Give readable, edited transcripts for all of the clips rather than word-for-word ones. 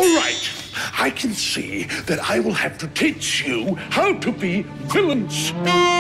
All right, I can see that I will have to teach you how to be villains.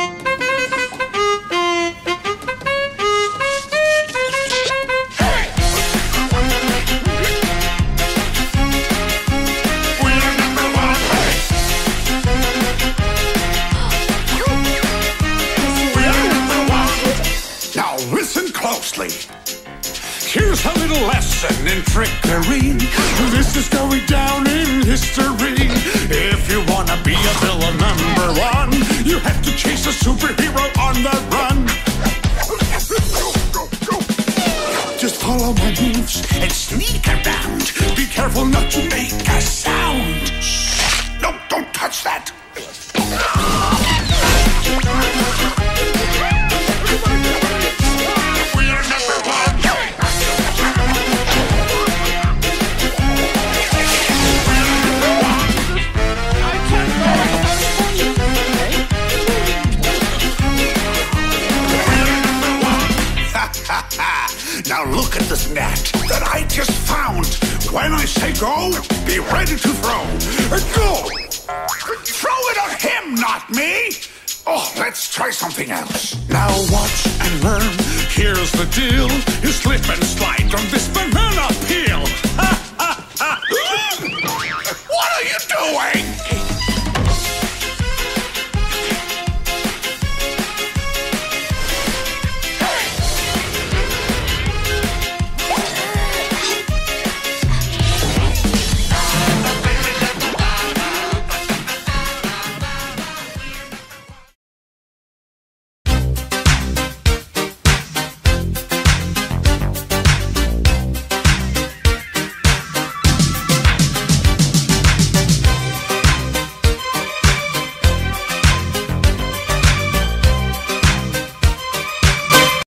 Now listen closely. Here's a little lesson in trickery. This is going down in history. If you wanna be a villain #1, you have to chase a superhero on the run. Just follow my moves and sneak around. Be careful not to make a sound. Shh. No, don't touch that. Now look at this net that I just found. When I say go, be ready to throw. Go! Throw it at him, not me! Oh, let's try something else. Now watch and learn. Here's the deal. You slip and slide on this banana peel.